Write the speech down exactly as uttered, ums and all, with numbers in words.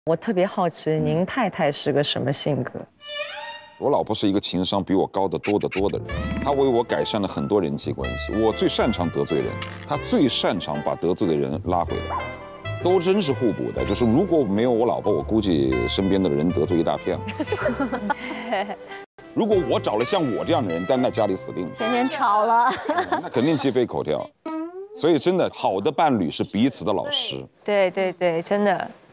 我特别好奇，您太太是个什么性格？ 我老婆是一个情商比我高得多得多的人，她为我改善了很多人际关系。我最擅长得罪人，她最擅长把得罪的人拉回来，都真是互补的。就是如果没有我老婆，我估计身边的人得罪一大片。如果我找了像我这样的人，但那家里死定了， 天天吵了， 那肯定鸡飞狗跳。所以真的，好的伴侣是彼此的老师。 对对对，真的。